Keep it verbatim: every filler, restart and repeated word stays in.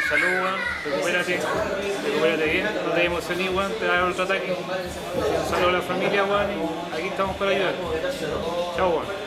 Salud, weón. Recupérate. Recupérate bien. No te emociones, weón. Te va a dar otro ataque. Un saludo a la familia, weón. Aquí estamos para ayudar. Chao, weón.